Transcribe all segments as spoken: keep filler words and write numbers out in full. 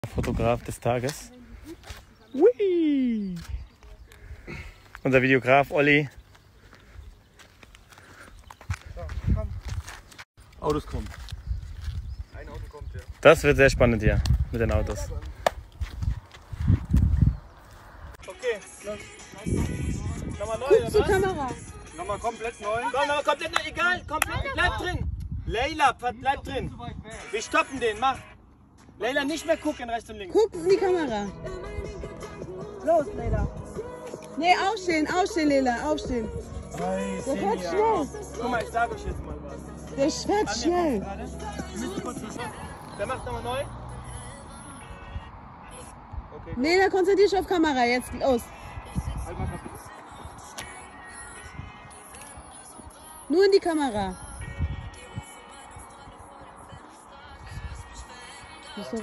Fotograf des Tages. Hui. Unser Videograf Olli. So, komm. Autos kommen. Ein Auto kommt, ja. Das wird sehr spannend hier mit den Autos. Okay, los. Nochmal neu, Guck zur Kamera. Nochmal komplett neu. Komm, nochmal komplett neu. Egal, komplett. Bleib drin. Leila, bleib drin. Wir stoppen den, mach. Leila, nicht mehr gucken, rechts und links. Guck in die Kamera. Los, Leila. Nee, aufstehen, aufstehen, Leila, aufstehen. Der fährt schnell. Guck mal, ich sage euch jetzt mal was. Der fährt schnell. Gerade. Wir müssen kurz verschwinden. Wer macht nochmal neu? Okay. Leila, konzentrier dich auf Kamera, jetzt los. Halt mal kaputt. Nur in die Kamera. So,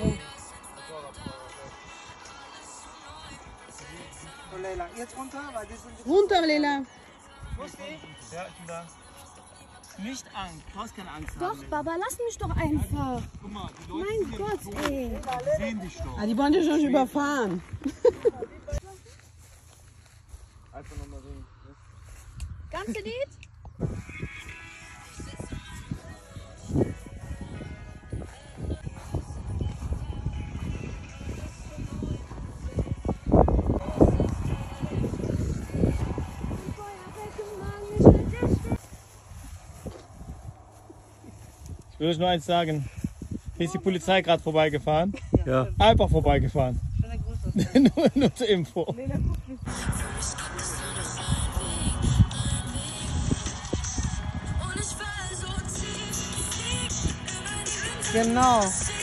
Leila, jetzt runter, weil wir sind... Runter, Leila. Musti? Ja, ich bin da. Nicht Angst, du hast keine Angst Doch, haben. Baba, lass mich doch einfach. Guck mal, die Leute Mein Gott, ey. sehen dich doch. Ah, die wollen dich schon überfahren. Einfach nochmal so. Ganze Lied? Ich will euch nur eins sagen. Hier ist die Polizei gerade vorbeigefahren. Ja. Einfach vorbeigefahren. nur, nur zur Info. Genau.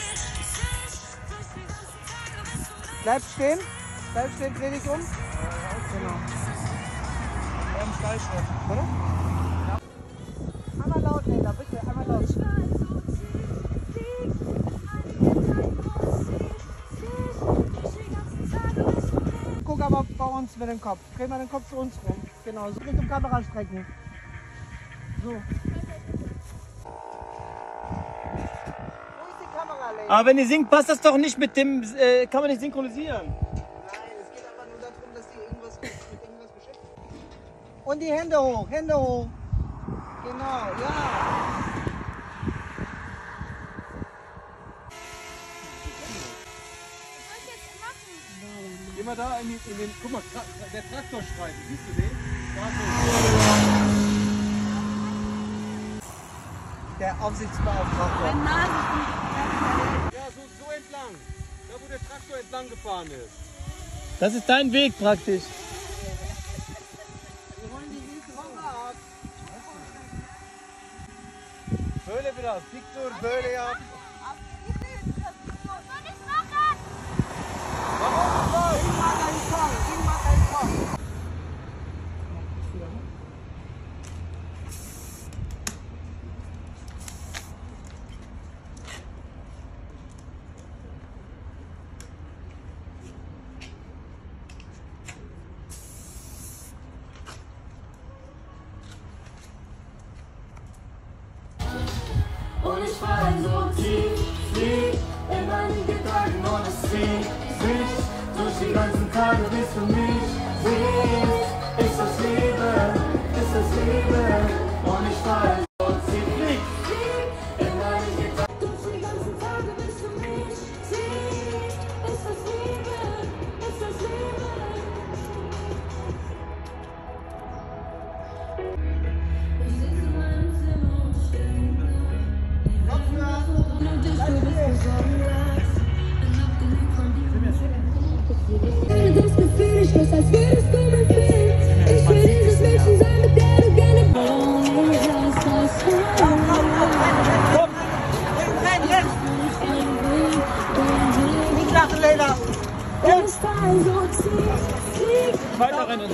Bleib stehen. Bleib stehen, dreh dich um. Genau. Oder? Ja. Einmal laut, Leila, bitte. Einmal laut. Guck aber bei uns mit dem Kopf. Dreh mal den Kopf zu uns rum. Genau, so Richtung Kamera strecken. So. Wo ist die Kamera, Leila? Aber wenn ihr singt, passt das doch nicht mit dem, äh, kann man nicht synchronisieren. Nein, es geht einfach nur darum, dass die irgendwas mit irgendwas beschäftigt. Und die Hände hoch, Hände hoch. Genau, ja. Geh mal da in, die, in den, guck mal, Tra der Traktorstreifen, siehst du den? Da so. Der Aufsichtsbeauftragte. Ja, so, so entlang. Da wo der Traktor entlang gefahren ist. Das ist dein Weg praktisch. Wir holen die linke Woche ab. Böhle wieder, Victor, Böhle ab. Ich mag einen Song, ich mag einen Song. Und ich fall so tief, flieg in meinen Gedanken und es zieht sich durch die ganzen Tage bis für mich. Siehst, ist das Liebe, ist das Liebe. Und ich fall so tief, flieg in meinen Gedanken durch die ganzen Tage bis für mich. Siehst, ist das Liebe, ist das Liebe. Ich sitze in meinem Zimmer und stelle das Gefühl, ich weiß, als würdest du mir fehlen. Ich will dieses Mädchen sein, mit der du gerne wohnst. Nicht lachen, Leila. Jetzt! Weiter rennen.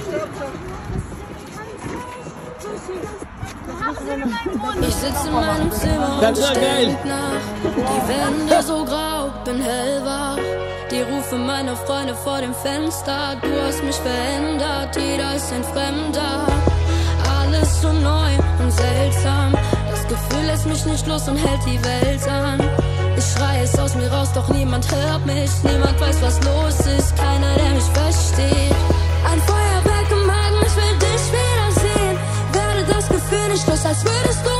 Ich sitze in meinem Zimmer und Das war geil. denk nach. Die Wände so grau, bin hellwach. Die Rufe meiner Freunde vor dem Fenster. Du hast mich verändert, jeder ist ein Fremder. Alles so neu und seltsam. Das Gefühl lässt mich nicht los und hält die Welt an. Ich schreie es aus mir raus, doch niemand hört mich. Niemand weiß, was los ist, keiner, der mich versteht. Ein Feuerwerk im Magen, ich will dich wiedersehen. Werde das Gefühl nicht los, als würdest du